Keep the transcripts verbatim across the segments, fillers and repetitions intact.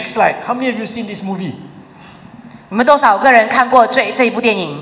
next slide. How many of you seen this movie? 你们多少个人看过这这一部电影？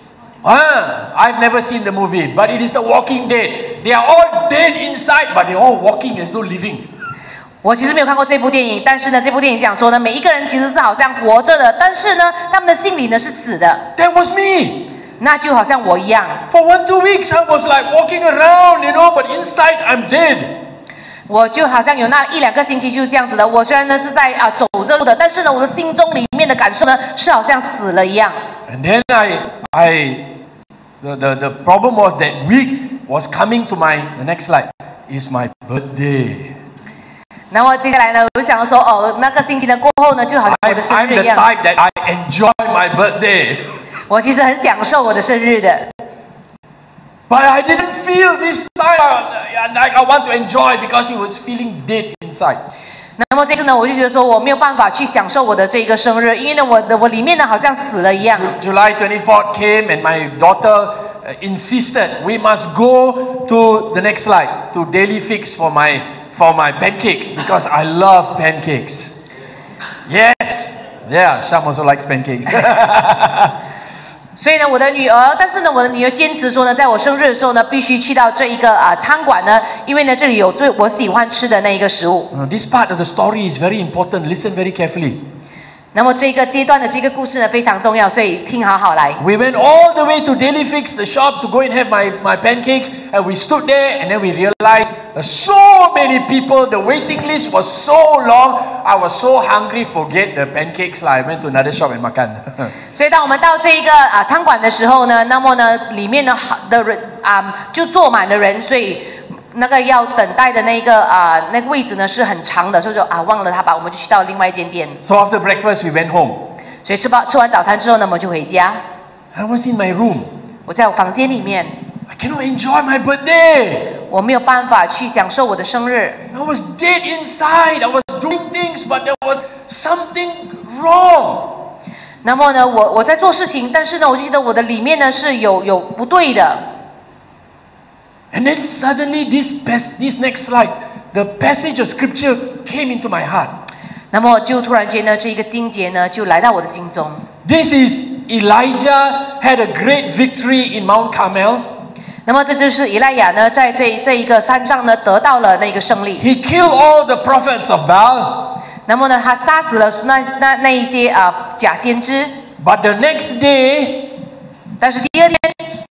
Ah, I've never seen the movie, but it is The Walking Dead. They are all dead inside, but they're all walking as though living. 我其实没有看过这部电影，但是呢，这部电影讲说呢，每一个人其实是好像活着的，但是呢，他们的心里呢是死的。 That was me. 那就好像我一样。 For one, two weeks, I was like walking around, you know, but inside I'm dead. 我就好像有那一两个星期就是这样子的。我虽然呢是在啊走着路的，但是呢，我的心中里面的感受呢是好像死了一样。 And then I, I, the, the the problem was that week was coming to my. The next slide is my birthday. 然后接下来呢，我就想说，哦，那个星期的过后呢，就好像我的生 I'm 日 the 一样。 type that I enjoy my birthday. 我其实很享受我的生日的。 But I didn't feel this side uh, like I want to enjoy because it was feeling dead inside. 那么这次呢，我就觉得说我没有办法去享受我的这个生日，因为呢，我的我里面呢好像死了一样。 July twenty-fourth came and my daughter uh, insisted we must go to the next slide to Daily Fix for my for my pancakes because I love pancakes. Yes, yeah, Sham also likes pancakes. 所以呢，我的女儿，但是呢，我的女儿坚持说呢，在我生日的时候呢，必须去到这一个啊、呃、餐馆呢，因为呢，这里有最我喜欢吃的那一个食物。 Uh, this part of the story is very important. Listen very carefully. 那么这个阶段的这个故事呢非常重要，所以听好好来。 We went all the way to Daily Fix, the shop, to go and have my, my pancakes, and we stood there, and then we realized uh, so many people. The waiting list was so long. I was so hungry. Forget the pancakes, lah. I went to another shop and makan. 所以当我们到这一个啊、呃、餐馆的时候呢，那么呢里面呢好的人啊、呃、就坐满了人，所以那个要等待的那个啊、呃、那个位置呢是很长的，所以就啊忘了他吧，我们就去到另外一间店。 So after breakfast, we went home. 所以吃饱吃完早餐之后呢，我们就回家。 I was in my room. 我在我房间里面， I cannot enjoy my birthday. 我没有办法去享受我的生日。 I was dead inside. I was doing things, but there was something wrong. 那么呢，我我在做事情，但是呢，我就觉得我的里面呢是有有不对的。 And then suddenly, this this next slide, the passage of scripture came into my heart. 那么就突然间呢，这一个经节呢就来到我的心中。 This is Elijah had a great victory in Mount Carmel. 那么这就是以赛亚呢，在这这一个山上呢得到了那个胜利。 He killed all the prophets of Baal. 那么呢，他杀死了那那那一些啊、呃、假先知。 But the next day, 但是第二天，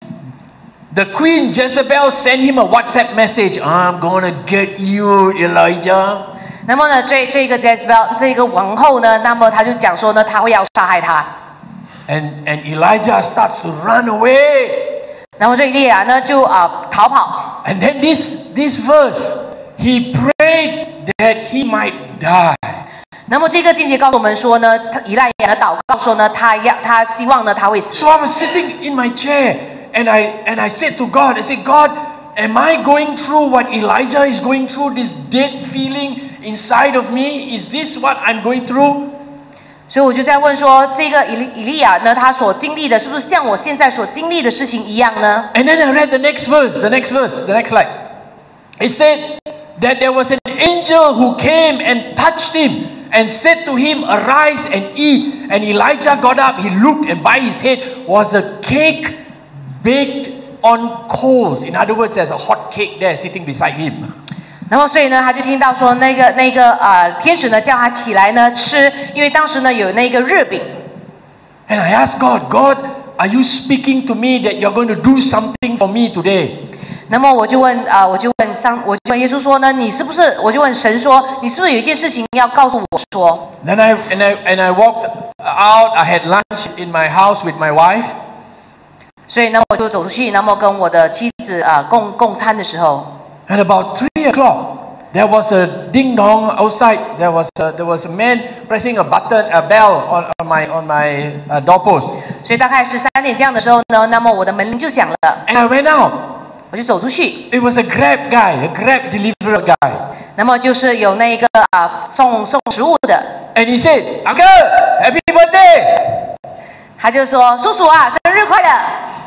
the queen Jezebel sent him a WhatsApp message. I'm gonna get you, Elijah. 那么呢，这这个 Jezebel 这个王后呢，那么他就讲说呢，他会要杀害他。 And and Elijah starts to run away. 然后这以利亚呢就啊、呃、逃跑。 And then this this verse, he prayed that he might die. 那么这个经节告诉我们说呢，他以赛亚的祷告说呢，他要他希望呢他会死。 So I was sitting in my chair and I and I said to God, I said, God, am I going through what Elijah is going through, this dead feeling inside of me? Is this what I'm going through? 所以我就在问说，这个以利以利亚呢，他所经历的是不是像我现在所经历的事情一样呢？ And then I read the next verse, the next verse, the next slide. It said that there was an angel who came and touched him and said to him, arise and eat. And Elijah got up, he looked, and by his head was a cake baked on coals. In other words, there's a hot cake there sitting beside him. 然后所以呢，他就听到说那个那个呃天使呢叫他起来呢吃，因为当时呢有那个日饼。 And I asked God, God, are you speaking to me that you're going to do something for me today? 那么我就问啊、呃，我就问上，我就问耶稣说呢，你是不是？我就问神说，你是不是有一件事情要告诉我说？ Then I and I and I walked out. I had lunch in my house with my wife. 所以呢，我就走出去，那么跟我的妻子啊、呃、共共餐的时候。 At about three o'clock, there was a ding dong outside. There was a, there was a man pressing a button, a bell on, on my on my uh, doorpost. 所以大概是三点这样的时候呢，那么我的门铃就响了， And I went out. 我就走出去。 It was a Grab guy, a Grab deliverer guy. 那么就是有那个啊、送送食物的， And he said, "Uncle, happy birthday!" 他就说：“叔叔啊，生日快乐！”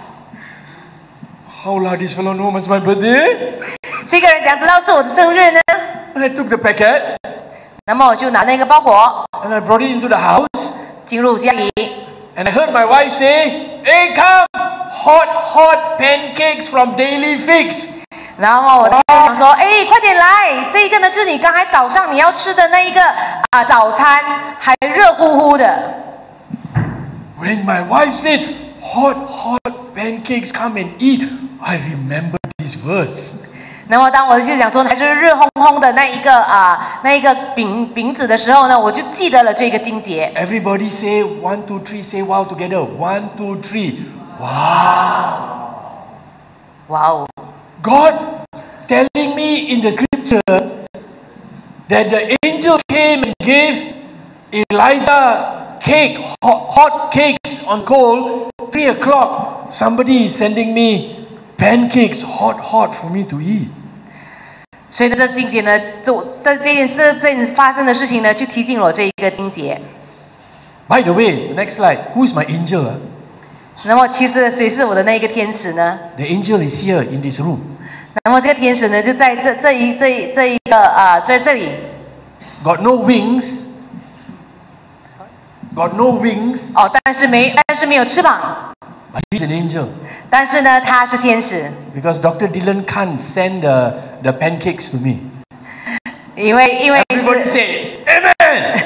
How lah this fellow know it's my birthday? 这个人想知道是我的生日呢？ I took the packet. 那么我就拿那个包裹 and I brought it into the house. 进入家里， And I heard my wife say, "Hey, come, hot, hot pancakes from Daily Fix." 然后我就想说，哎，快点来，这一个呢就是你刚才早上你要吃的那一个啊早餐，还热乎乎的。 When my wife said, "Hot, hot pancakes, come and eat," I remember this verse. 那么当我就讲说还是热烘烘的那一个啊那一个饼饼子的时候呢，我就记得了这个经节。 Everybody say one, two, three. Say wow together. One, two, three. Wow. 哇哦！ God telling me in the scripture that the angel came and gave Elijah cake, hot, hot cakes on coal. Three o'clock. Somebody is sending me pancakes, hot, hot for me to eat. 所以呢，这经节呢，就这这件这这件发生的事情呢，就提醒了我这一个经节。 By the way, next slide. Who is my angel? ah? 那么其实谁是我的那一个天使呢？ The angel is here in this room. 那么这个天使呢，就在这这一这一这一个啊，在这里 Got no wings. Got no wings. 哦，但是没但是没有翅膀， But he's an angel. 但是呢，他是天使， Because Doctor Dylan can't send the, the pancakes to me. 因为因为 Everybody 是 say, Amen!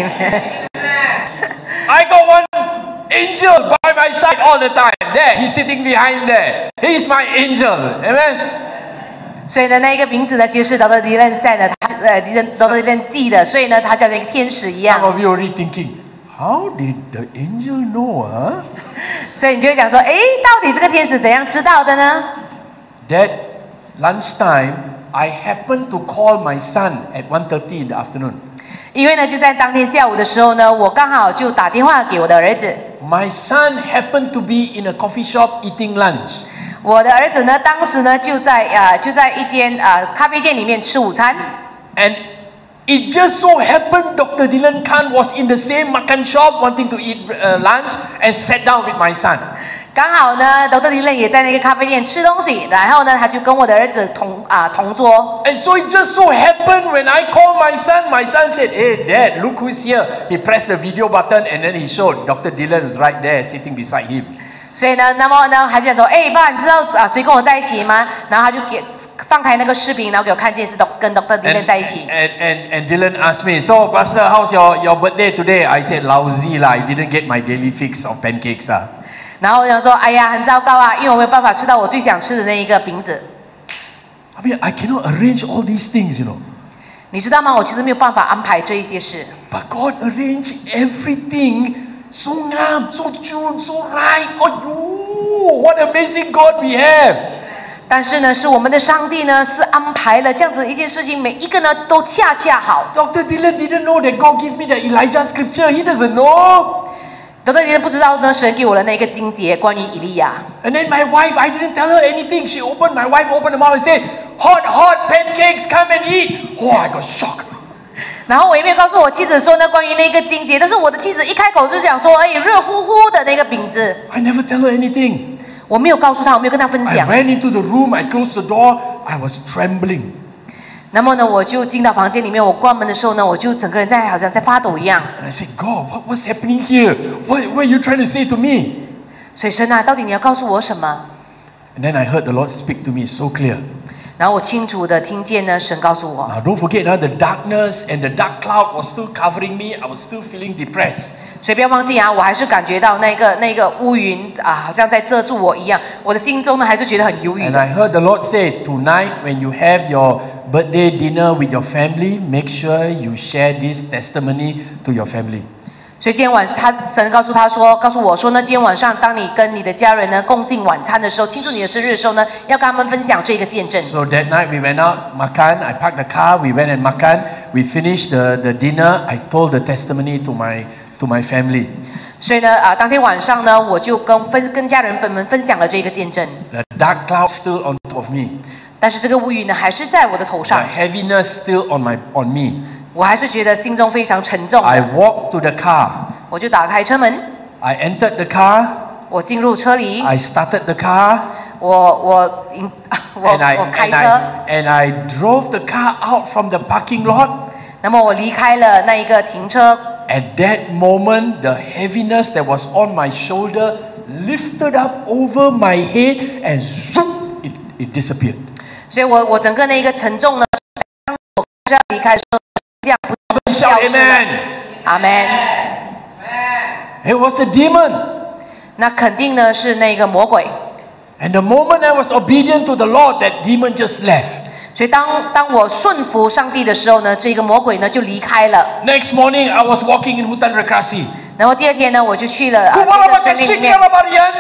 I got one angel by my side all the time. There, he's sitting behind there. He's my angel. Amen? 所以呢，那一个名字呢，其实是 Doctor Dylan said 的，他呃 Doctor Dylan 记的，所以呢，他叫做一个天使一 Some 样。 of you already thinking, how did the angel know? Huh? 所以你就会想说，哎，到底这个天使怎样知道的呢？ That lunchtime, I happened to call my son at one thirty in the afternoon. 因为呢，就在当天下午的时候呢，我刚好就打电话给我的儿子。 My son happened to be in a coffee shop eating lunch. 我的儿子呢，当时呢就在呃就在一间呃咖啡店里面吃午餐。 And it just so happened Doctor Dylan Khan was in the same makan shop wanting to eat uh, lunch and sat down with my son. 刚好呢，Doctor Dylan也在那个咖啡店吃东西，然后呢，他就跟我的儿子同啊、同桌。 And so it just so happened when I called my son, my son said, "Hey Dad, look who's here." He pressed the video button and then he showed Doctor Dylan was right there sitting beside him. 所以呢，那么呢，还讲说，哎，爸，你知道啊谁跟我在一起吗？然后他就给放开那个视频，然后给我看见是跟 Doctor Dylan 在一起。 And, and, and Dylan asked me, "So Pastor, how's your, your birthday today?" I said, "Lousy lah, I didn't get my daily fix of pancakes." Ah. 然后我想说，哎呀，很糟糕啊，因为我没有办法吃到我最想吃的那一个饼子。 I mean, I cannot arrange all these things, you know. 你知道吗？我其实没有办法安排这一些事。 But God arranged everything so ngam, so tune, so right. Oh, what amazing God we have. 但是呢，是我们的上帝呢，是安排了这样子一件事情，每一个呢都恰恰好。 Doctor Dylan didn't know that God gave me the Elijah scripture. He doesn't know. Doctor Dylan 不知道呢，神给我的那个经节关于以利亚。 And then my wife, I didn't tell her anything. She opened, my wife opened the mouth and said, "Hot, hot pancakes, come and eat." Oh, I got shocked. 然后我也没有告诉我妻子说呢关于那个经节，但是我的妻子一开口就讲说，哎，热乎乎的那个饼子， I never tell her anything. 我没有告诉她，我没有跟她分 I 享。 went into the room, I closed the door, I was trembling. 那么呢，我就进到房间里面，我关门的时候呢，我就整个人在好像在发抖一样。 And I said, "God, what, what's happening here? What, what are you trying to say to me?" 所以神啊，到底你要告诉我什么？ And then I heard the Lord speak to me so clear. 然后我清楚的听见呢，神告诉我。 Now don't forget, uh, the darkness and the dark cloud was still covering me. I was still feeling depressed. 所以不要忘记啊，我还是感觉到那个那个乌云啊，好像在遮住我一样。我的心中呢，还是觉得很忧郁 And 的。 I heard the Lord say, tonight when you have your birthday dinner with your family, make sure you share this testimony to your family. 所以今天晚上，他神告诉他说，告诉我说呢，今天晚上当你跟你的家人呢共进晚餐的时候，庆祝你的生日的时候呢，要跟他们分享这个见证。 So that night we went out, makan. I parked the car. We went and makan. We finished the, the dinner. I told the testimony to my to my family. 所以呢，啊，当天晚上呢，我就跟分跟家人粉们分享了这个见证。 The dark cloud still on top of me. 但是这个乌云呢，还是在我的头 The 上， heaviness still on my on me. 我还是觉得心中非常沉重 I 的。 walked to the car. 我就打开车门， I entered the car. 我进入车里， I started the car. 我我引我 And I, 我开 and, 车， I, and I drove the car out from the parking lot. 那么我离开了那一个停车。 At that moment, the heaviness that was on my shoulder lifted up over my head and zoom, it, it disappeared. 所以我我整个那个沉重呢，当我开始要离开的时候，这样不就消失了。阿门。 It was a demon. 那肯定呢是那个魔鬼。 And the moment I was obedient to the Lord, that demon just left. 所以当当我顺服上帝的时候呢，这个魔鬼呢就离开了。 Next morning, I was walking in Hutan Rekreasi. 然后第二天呢，我就去了啊这个森林里面。 I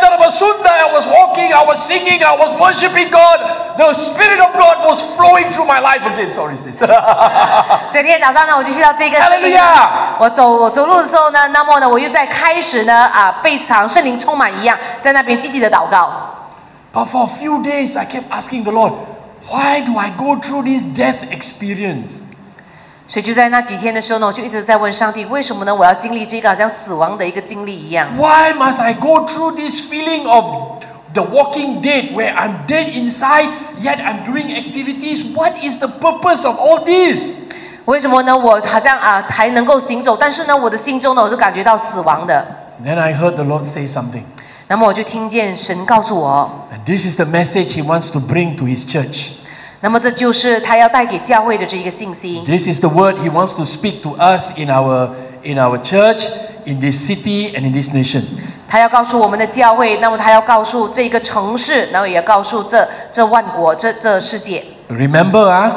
was walking, I was singing, I was worshiping God. The Spirit of God was flowing through my life again. Sorry, sis. 所以今天早上呢，我就去到这个森林。我走我走路的时候呢，那么呢，我又在开始呢啊，被常圣灵充满一样，在那边积极的祷告。 But for a few days, I kept asking the Lord, why do I go through this death experience? 所以就在那几天的时候呢，我就一直在问上帝，为什么呢？我要经历这个好像死亡的一个经历一样。 Why must I go through this feeling of the walking dead, where I'm dead inside, yet I'm doing activities? What is the purpose of all this? 为什么呢？我好像啊还能够行走，但是呢，我的心中呢，我是感觉到死亡的。 Then I heard the Lord say something. 那么我就听见神告诉我， And this is the message He wants to bring to His church. 那么这就是他要带给教会的这一个信息。 This is the word He wants to speak to us in our in our church, in this city, and in this nation. 他要告诉我们的教会，那么他要告诉这个城市，然后也要告诉这这万国，这这世界。 Remember, ah,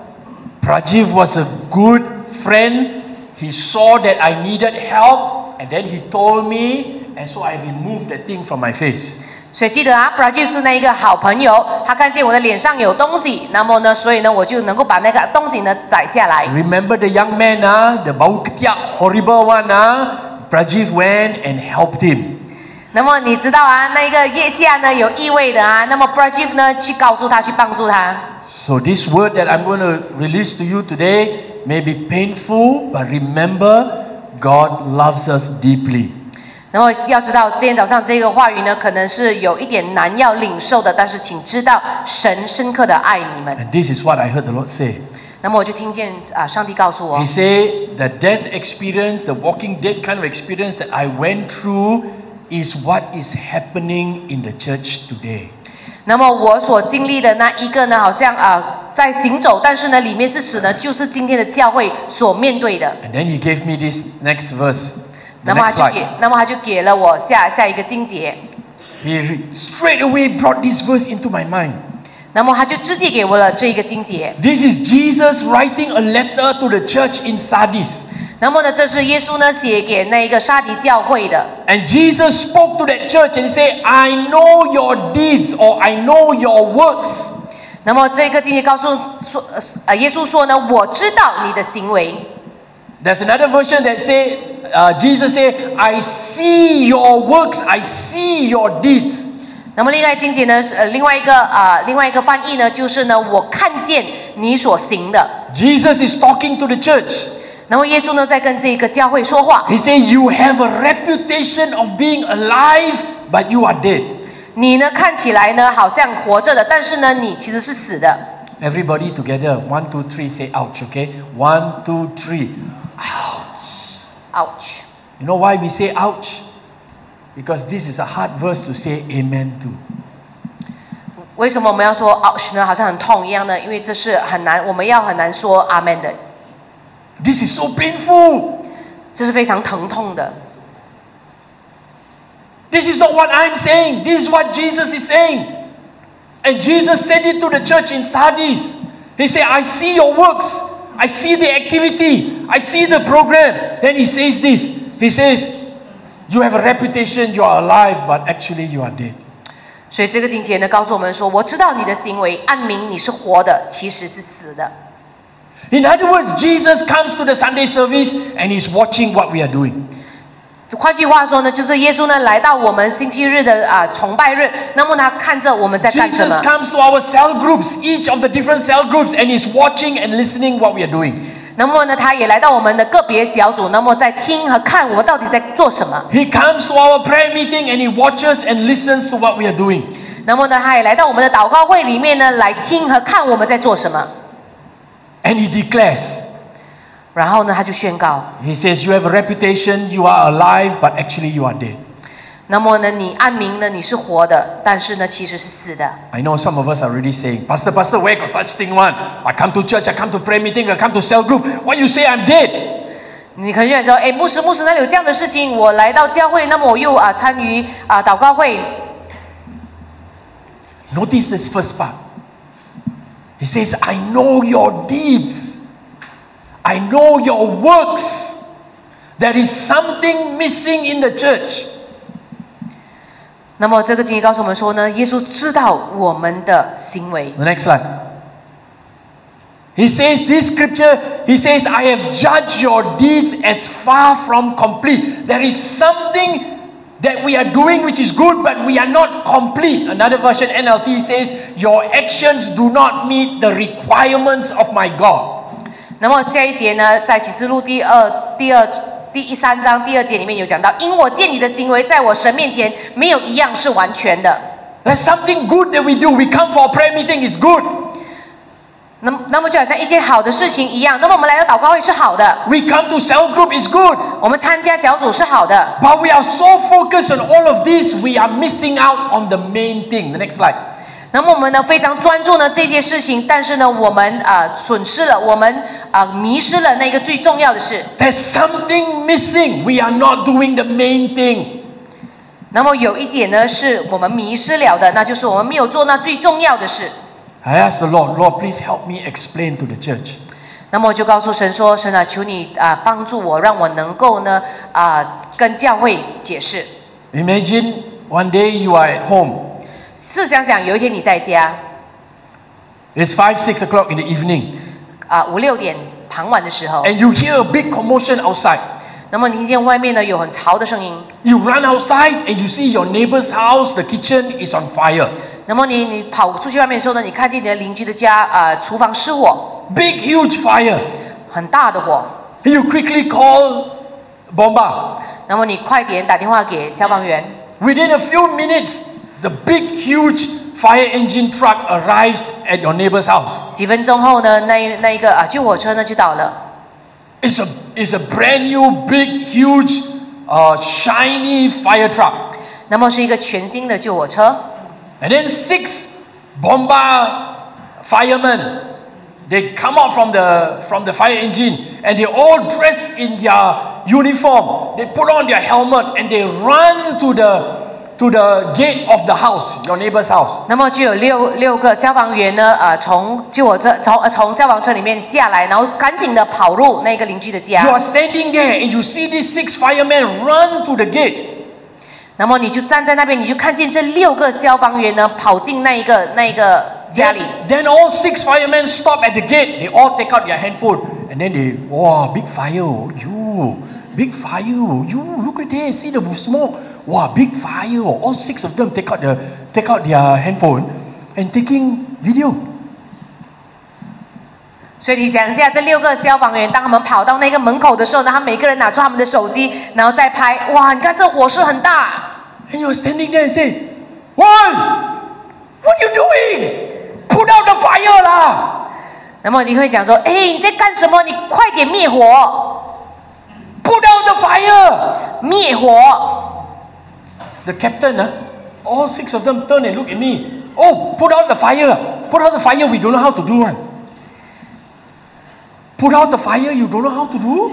Prajiv was a good friend. He saw that I needed help, and then he told me. And so I removed that thing from my face. 所以记得啊 ，Prajiv 是那一个好朋友，他看见我的脸上有东西，那么呢，所以呢，我就能够把那个东西呢摘下来。 Remember the young man, ah, the bau ketiak horrible one, ah? Prajiv went and helped him. 那么你知道啊，那一个腋下呢有异味的啊，那么 Prajiv 呢去告诉他，去帮助他。 So this word that I'm going to release to you today may be painful, but remember, God loves us deeply. 然后要知道，今天早上这个话语呢，可能是有一点难要领受的，但是请知道，神深刻的爱你们。 And this is what I heard the Lord say. 那么我就听见啊，上帝告诉我 He said, the death experience, the walking dead kind of experience that I went through is what is happening in the church today. 那么我所经历的那一个呢，好像啊在行走，但是呢，里面是指呢，就是今天的教会所面对的。 And then he gave me this next verse. 那么他就给，那么他就给了我下下一个经节。 He straight away brought this verse into my mind. 那么他就直接给我了这一个经节。 This is Jesus writing a letter to the church in Sardis. 那么呢，这是耶稣呢写给那一个沙迪教会的。 And Jesus spoke to that church and said, I know your deeds, or I know your works. 那么这个经节告诉说，呃，耶稣说呢，我知道你的行为。 There's another version that say, uh, Jesus said, I see your works, I see your deeds. 那么另外经节呢，呃，另外一个呃，另外一个翻译呢，就是呢，我看见你所行的。 Jesus is talking to the church. 然后耶稣呢，在跟这个教会说话。 He said, you have a reputation of being alive, but you are dead. 你呢，看起来呢，好像活着的，但是呢，你其实是死的。 Everybody together, one, two, three, say ouch, okay? One, two, three. Ouch. Ouch. You know why we say ouch? Because this is a hard verse to say amen to. 为什么我们要说 ouch 呢？好像很痛一样呢？因为这是很难，我们要很难说阿门的。 This is so painful. 这是非常疼痛的。 This is not what I'm saying. This is what Jesus is saying. And Jesus said it to the church in Sardis. He said, I see your works. I see the activity. I see the program. Then he says this. He says, you have a reputation, you are alive, but actually you are dead. 所以这个经节呢，告诉我们说，我知道你的行为，暗明你是活的，其实是死的。 In other words, Jesus comes to the Sunday service and he's watching what we are doing. 换句话说呢，就是耶稣呢来到我们星期日的啊、呃、崇拜日，那么他看着我们在干什 Jesus 么。 comes to our cell groups, each of the different cell groups, and he's watching and listening what we are doing. 那么呢，他也来到我们的个别小组，那么在听和看我们到底在做什么。 He comes to our prayer meeting and he watches and listens to what we are doing. 那么呢，他也来到我们的祷告会里面呢，来听和看我们在做什么。 And he declares, 然后呢，他就宣告， He says, you have a reputation, you are alive, but actually you are dead. 那么呢，你暗明呢你是活的，但是呢其实是死的。 I know some of us are already saying, Pastor, Pastor, where got such thing one? I come to church, I come to prayer meeting, I come to cell group. Why you say I'm dead? 你可能就会说，哎，牧师，牧师，那里有这样的事情，我来到教会，那么我又啊参与啊祷告会。 Notice this first part. He says, I know your deeds. I know your works. There is something missing in the church. 那么这个经节告诉我们说呢，耶稣知道我们的行为。 The next slide. He says, this scripture, he says, I have judged your deeds as far from complete. There is something that we are doing which is good, but we are not complete. Another version, N L T, says, your actions do not meet the requirements of my God. 那么下一节呢，在启示录第二、第二、第三章第二节里面有讲到，因我见你的行为在我神面前没有一样是完全的。 There's something good that we do. We come for a prayer meeting, it's good. 那么，那么就好像一件好的事情一样。那么我们来到祷告会是好的， We come to cell group, it's good. 我们参加小组是好的。 But we are so focused on all of this, we are missing out on the main thing. The next slide. 那么我们呢非常专注呢这件事情，但是呢我们啊、呃、损失了，我们啊、呃、迷失了那个最重要的事。 There's something missing. We are not doing the main thing. 那么有一点呢是我们迷失了的，那就是我们没有做那最重要的事。 I asked the Lord, Lord, please help me explain to the church. 那么我就告诉神说，神啊，求你啊、呃、帮助我，让我能够呢啊、呃、跟教会解释。 Imagine one day you are at home. 试想想，有一天你在家 It's five, six o'clock in the evening. 啊五六点傍晚的时候， And you hear a big commotion outside. 那么你听见外面呢有很嘈的声音， You run outside and you see your neighbor's house, the kitchen is on fire. 那么你你跑出去外面的时候呢，你看见你的邻居的家啊、呃、厨房失火， Big, huge fire. 很大的火。 You quickly call bomba. 那么你快点打电话给消防员。 Within a few minutes, the big, huge fire engine truck arrives at your neighbor's house. 几分钟后呢，那一那一个啊救火车呢就到了。 It's a, it's a brand new, big, huge, uh, shiny fire truck. 那么是一个全新的救火车。 And then six bomba firemen, they come out from the, from the fire engine and they all dressed in their uniform. They put on their helmet and they run to the, to the gate of the house, your neighbor's house. 那么就有六六个消防员呢，呃，从救火车从呃从消防车里面下来，然后赶紧的跑入那个邻居的 You are 家。 standing there and you see these six firemen run to the gate. 那么你就站在那边，你就看见这六个消防员呢跑进那一个那一个家里。 Then, then all six firemen stop at the gate. They all take out their handphone and then they, wow, big fire, you, big fire, you, look at there, see the smoke, wow, big fire. All six of them take out the, take out their handphone and taking video. 所以你想一下，这六个消防员，当他们跑到那个门口的时候呢，他每个人拿出他们的手机，然后再拍。哇，你看这火势很大。 And you're standing there and say, Juan, what are you doing? Put out the fire lah. 那么你会讲说，哎，你在干什么？你快点灭火， Put out the fire. 灭火。 The captain, huh? All six of them turn and look at me. Oh, put out the fire. Put out the fire. We don't know how to do one. Put out the fire. You don't know how to do?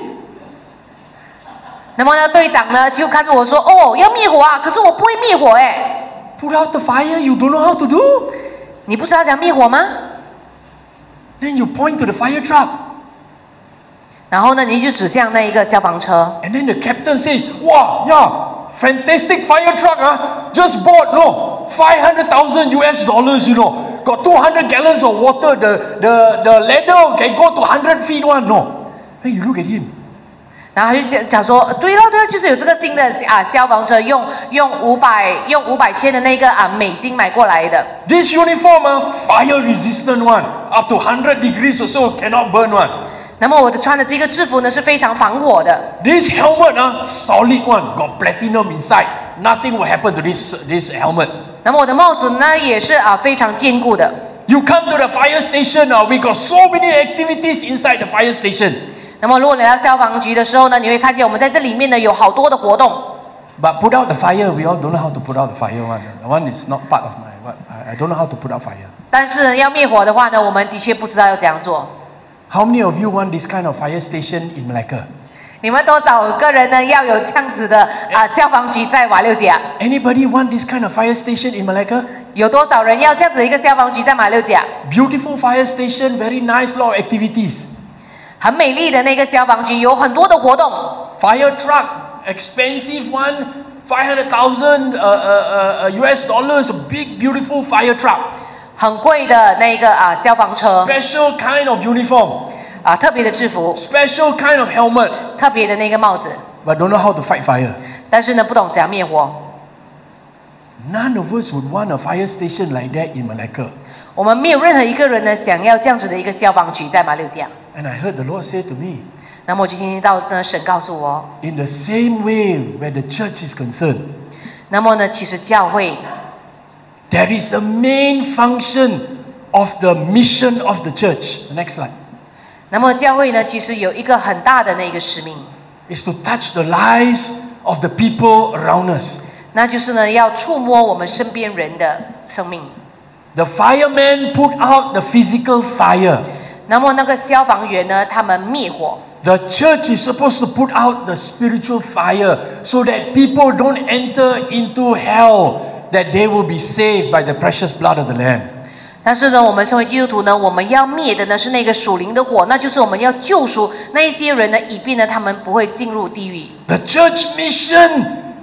那么呢，队长呢就看着我说，哦，要灭火啊，可是我不会灭火哎。 Put out the fire. You don't know how to do? 你不知道怎样灭火吗？ Then you point to the fire truck. 然后呢，你就指向那一个消防车。 And then the captain says, wow, yeah, fantastic fire truck, huh? Just bought, no, five hundred thousand U S dollars, you know. Got two hundred gallons of water. The, the, the ladder can go to one hundred feet one, no. Hey, you look at him. 然后他就讲讲说，对了对了，就是有这个新的啊消防车，用用五百用五百千的那个啊美金买过来的。 This uniform, uh, fire resistant one. Up to one hundred degrees or so, cannot burn one. 那么我的穿的这个制服呢是非常防火的。 This helmet, uh, solid one, got platinum inside. Nothing will happen to this, this helmet. 那么我的帽子呢也是啊非常坚固的。 You come to the fire station, uh, we got so many activities inside the fire station. 那么如果来到消防局的时候呢，你会看见我们在这里面呢有好多的活动。 But put out the fire, we all don't know how to put out the fire one. One is not part of my what. I don't know how to put out fire. 但是要灭火的话呢，我们的确不知道要怎样做。 How many of you want this kind of fire station in Malacca? 你们多少个人呢要有这样子的啊消防局在马六甲？ Anybody want this kind of fire station in Malacca? 有多少人要这样子的一个消防局在马六甲？ Beautiful fire station, very nice, lot of activities. 很美丽的那个消防局，有很多的活动。 Fire truck, expensive one, five hundred thousand uh, uh, uh, U S dollars, a big beautiful fire truck. 很贵的那个啊消防车 Special kind of uniform, 啊，特别的制服， special kind of helmet, 特别的那个帽子， but don't know how to fight fire. 但是呢不懂怎样灭火。 None of us would want a fire station like that in Malacca. 我们没有任何一个人呢想要这样子的一个消防局在马六甲。 And I heard the Lord say to me, 那么我就听到呢神告诉我， in the same way where the church is concerned, 那么呢其实教会 there is a main function of the mission of the church. The next slide. 那么教会呢其实有一个很大的那个使命， Is to touch the lives of the people around us. 那就是呢要触摸我们身边人的生命。 The firemen put out the physical fire. 那么那个消防员呢他们灭火。 The church is supposed to put out the spiritual fire so that people don't enter into hell, that they will be saved by the precious blood of the Lamb. 但是呢，我们身为基督徒呢，我们要灭的呢是那个属灵的火，那就是我们要救赎那一些人呢，以便呢他们不会进入地狱。 The church mission,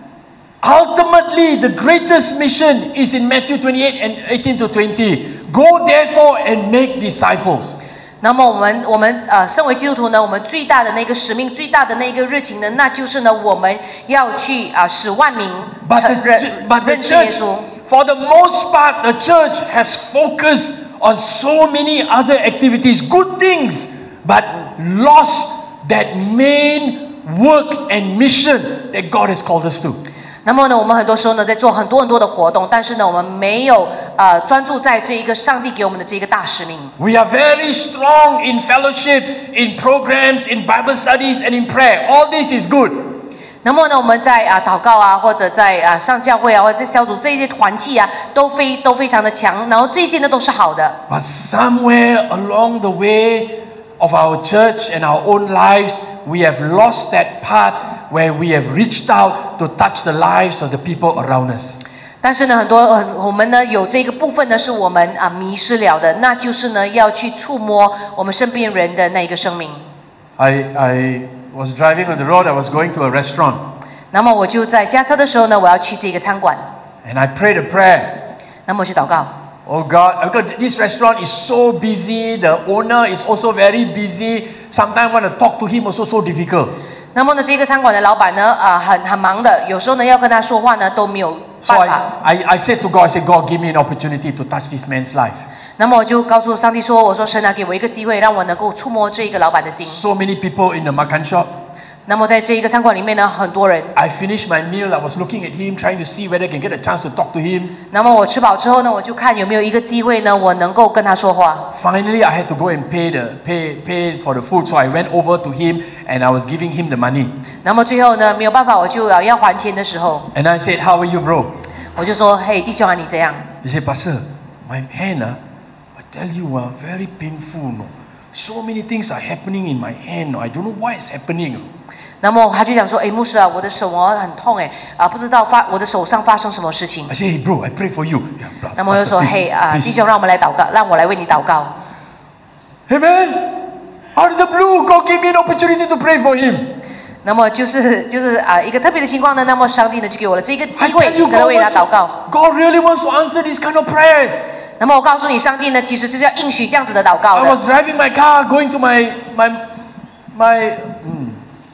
ultimately the greatest mission is in Matthew twenty-eight and eighteen to twenty. Go therefore and make disciples. 那么我们我们呃，身为基督徒呢，我们最大的那个使命、最大的那个热情呢，那就是呢，我们要去啊、呃，使万民 But 承 the, 认 but the 认识耶 church, 稣。 for the most part, the church has focused on so many other activities, good things, but lost that main work and mission that God has called us to. 那么呢，我们很多时候呢，在做很多很多的活动，但是呢，我们没有呃专注在这一个上帝给我们的这个大使命。 We are very strong in fellowship, in programs, in Bible studies, and in prayer. All this is good. 那么呢，我们在啊祷告啊，或者在啊上教会啊，或者在小组这些团契啊，都非都非常的强，然后这些呢都是好的。 But somewhere along the way of our church and our own lives, we have lost that part where we have reached out to touch the lives of the people around us. 但是呢，很多很我们呢有这个部分呢是我们啊迷失了的，那就是呢要去触摸我们身边人的那个生命。 I, I was driving on the road, I was going to a restaurant. 那么我就在驾车的时候呢，我要去这个餐馆， And I prayed a prayer. 那么我去祷告。 Oh God, because this restaurant is so busy, the owner is also very busy. Sometimes want to talk to him also so difficult. 那么呢，这个餐馆的老板呢，啊、呃，很很忙的，有时候呢要跟他说话呢都没有 So 办法。 I, I, I said to God, I said, God, give me an opportunity to touch this man's life. 那么我就告诉上帝说：“我说神啊，给我一个机会，让我能够触摸这一个老板的心。 So many people in the makan shop. ” 那么在这一个餐馆里面呢，很多人。 I finished my meal. I was looking at him, trying to see whether I can get a chance to talk to him. 那么我吃饱之后呢，我就看有没有一个机会呢，我能够跟他说话。 Finally, I had to go and pay the pay pay for the food. So I went over to him and I was giving him the money. 那么最后呢，没有办法，我就要要还钱的时候， And I said, "How are you, bro?" 我就说：“嘿，弟兄啊，你这样。” He said, "Pastor, my hand, ah, I tell you, ah, very painful. No, so many things are happening in my hand. No, I don't know why it's happening." 那么他就讲说：“哎，牧师啊，我的手啊很痛哎，啊不知道发我的手上发生什么事情。 I said, "Hey, bro, I pray for you." Yeah, bro, 那么我就 Pastor, 说：“ please, 嘿啊， please. 弟兄，让我们来祷告，让我来为你祷告。” Hey man, out of the blue, God gave me an opportunity to pray for him. 那么就是就是啊一个特别的情况呢，那么上帝呢就给我了这个 I 机会， tell you, 可以 God, 为他祷 wants, 告。 God really wants to answer these kind of prayers. 那么我告诉你，上帝呢其实就是要应许这样子的祷告 I 的。 was driving my car, going to my my my mm,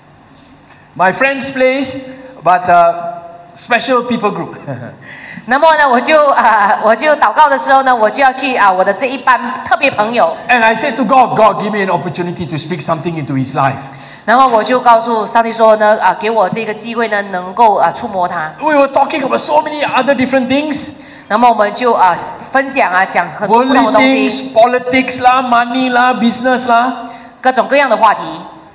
my friend's place, but uh, special people group. 那么呢，我就啊我就祷告的时候呢，我就要去啊我的这一班特别朋友。 And I said to God, God, give me an opportunity to speak something into his life. 然后我就告诉上帝说呢，啊，给我这个机会呢，能够啊触摸他。 We were talking about so many other different things. 那么我们就啊分享啊，讲很多不同的 Worldly 东西， things, politics lah, money lah, business lah. 各种各样的话题。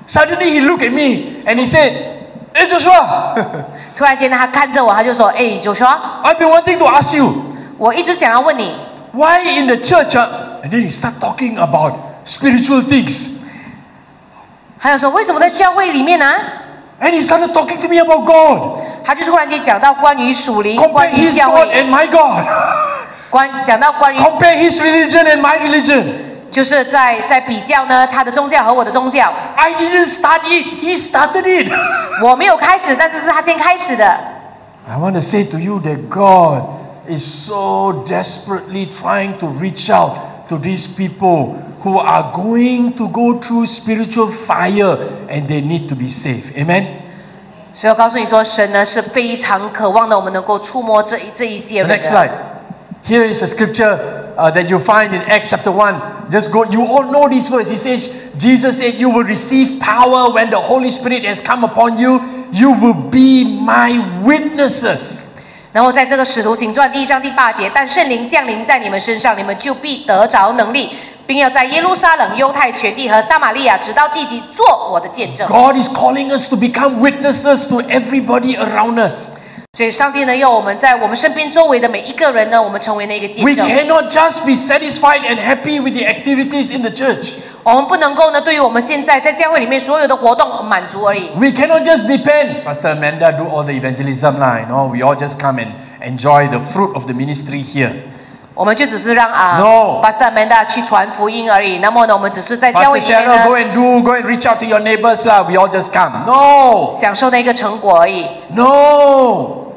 Suddenly he looked at me and he said, "Hey Joshua, 突然间呢，他看着我，他就说：“哎，九说， I've been wanting to ask you, 我一直想要问你， why in the church?" Uh, and then he started talking about spiritual things. 他就说为什么在教会里面呢、啊？ And he started talking to me about God. 他就突然间讲到关于属灵， Compare 关于 his 教 God 会， and my God. 关讲到关于 Compare his religion and my religion. 就是在在比较呢，他的宗教和我的宗教。 I didn't start it. He started it. 我没有开始，但是是他先开始的。 I want to say to you that God is so desperately trying to reach out to these people who are going to go through spiritual fire and they need to be saved. Amen? 所以我告诉你说，神呢是非常渴望的，我们能够触摸这一这一些 The 人 next 的。 slide. Here is a scripture uh, that you find in Acts chapter one. Just go. You all know this verse. He says, Jesus said, "You will receive power when the Holy Spirit has come upon you. You will be my witnesses." 然后在这个使徒行传第一章第八节，但圣灵降临在你们身上，你们就必得着能力，并要在耶路撒冷、犹太全地和撒玛利亚，直到地极，做我的见证。 God is calling us to become witnesses to everybody around us. 所以上帝呢，要我们在我们身边周围的每一个人呢，我们成为那个见 We 证。 cannot just be satisfied and happy with the activities in the church. 我们不能够呢，对于我们现在在教会里面所有的活动满足而已。 We cannot just depend. Pastor Amanda do all the evangelism line. No, we all just come and enjoy the fruit of the ministry here. 我们就只是让啊 No 巴斯特曼达去传福音而已。那么呢，我们只是在教 Pastor 会里面 Cheryl, go 呢， and do, go and reach out to your neighbors lah. We all just come. No, 享受那个成果而已。 no,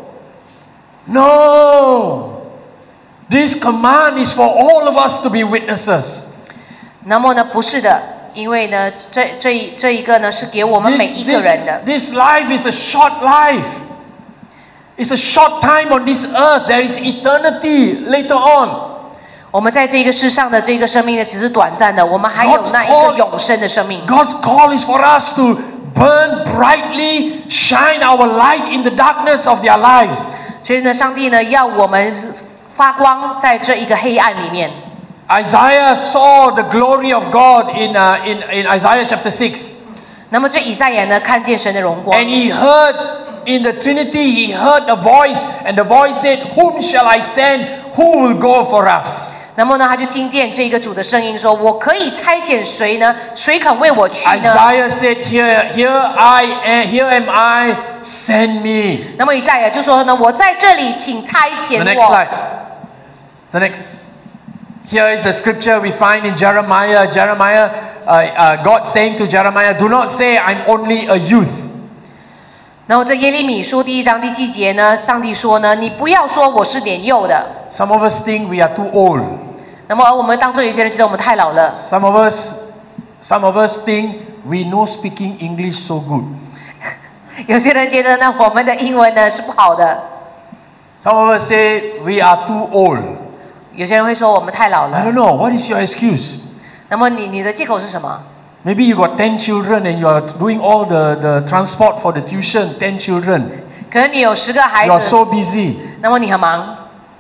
no. This command is for all of us to be witnesses. 那么呢，不是的，因为呢，这这一这一个呢，是给我们 This, 每一个人的。 this, this life is a short life. It's a short time on this earth. There is eternity later on. 我们在这个世上的这个生命呢，只是短暂的，我们还有那一个永生的生命。 God's call is for us to burn brightly, shine our light in the darkness of their lives. 所以呢，上帝呢要我们发光在这一个黑暗里面。 Isaiah saw the glory of God in, uh, in, in Isaiah chapter six. 那么这以赛亚呢，看见神的荣光 And，he heard in the Trinity, he heard a voice, and the voice said, "Whom shall I send? Who will go for us?" 那么呢，他就听见这个主的声音说：“我可以差遣谁呢？谁肯为我去呢 Isaiah said, "Here, here I am, here am I, send me." 那么以赛亚就说呢：“我在这里，请差遣 The next 我。 slide. The next. Here is the scripture we find in Jeremiah. Jeremiah, uh, uh, God saying to Jeremiah, "Do not say I'm only a youth." ” 然后这耶利米书第一章第七节呢，上帝说呢：“你不要说我是年幼的。 Some of us think we are too old. ” 那么而我们当中有些人觉得我们太老了， Some of us, some of us think we know speaking English so good. 有些人觉得呢，我们的英文呢是不好的， Some of us say we are too old. 有些人会说我们太老 I 了。 don't know. What is your excuse? 那么你你的借口是什么？ Maybe you got ten children and you are doing all the, the transport for the tuition, ten children. 可能你有十个孩 You are 子， so busy. 那么你很忙。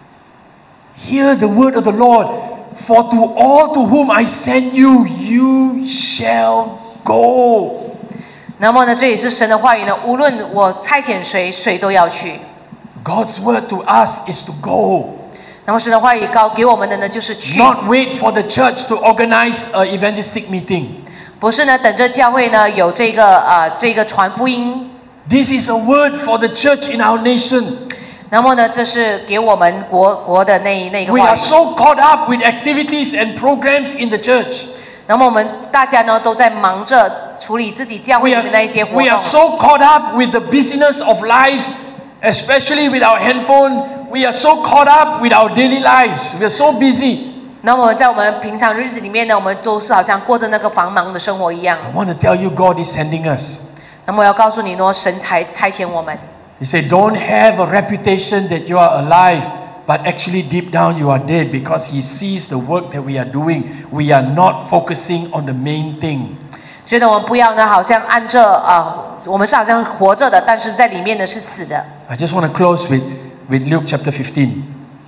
Hear the word of the Lord. For to all to whom I send you, you shall go. 那么呢，这也是神的话语呢。无论我差遣谁，谁都要去。 God's word to us is to go. 那么神的话语告给我们的呢，就是去， Not wait for the church to organize an evangelistic meeting. 不是呢等着教会呢有这个呃这个传福音。 This is a word for the church in our nation. 那么呢，这是给我们国国的那那个 We 话 are 语。 so caught up with activities and programs in the church. 那么我们大家呢都在忙着处理自己教会 We 里的那一些 are, 活 we 动 are。so caught up with the busyness of life, especially with our handphone. We are so caught up with our daily lives. We are so busy. 那我们在我们平常日子里面呢，我们都是好像过着那个繁忙的生活一样。 I want to tell you, God is sending us. 那么我要告诉你呢，神才差遣我们。 He said, don't have a reputation that you are alive, but actually deep down you are dead, because He sees the work that we are doing. We are not focusing on the main thing. 所以呢，我们不要呢，好像按着啊、呃，我们是好像活着的，但是在里面呢是死的。 I just want to close with, with Luke chapter fifteen.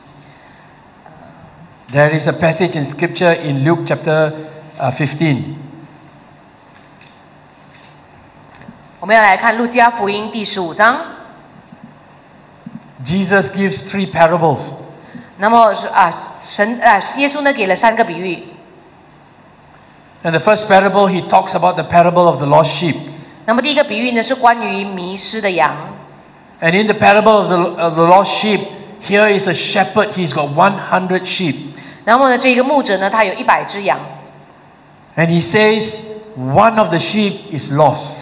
There is a passage in scripture in Luke chapter uh, fifteen. 我们要来看路加福音第十五章。 Jesus gives three parables. 那么是啊，神啊，耶稣呢给了三个比喻。 And the first parable, he talks about the parable of the lost sheep. 那么第一个比喻呢是关于迷失的羊。 And in the parable of the, of the lost sheep, here is a shepherd. He's got one hundred sheep. 然后呢，这个牧者呢，他有一百只羊。 And he says, one of the sheep is lost.